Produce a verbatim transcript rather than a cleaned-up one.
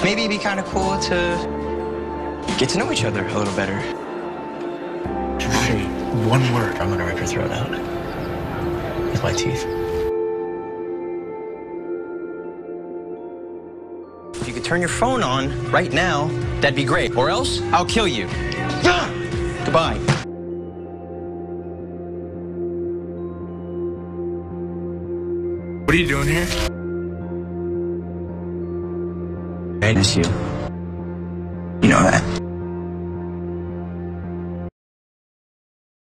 maybe it'd be kind of cool to get to know each other a little better. If you say one word, I'm gonna rip your throat out with my teeth. If you could turn your phone on right now, that'd be great. Or else, I'll kill you. Ah! Goodbye. What are you doing here? I miss you.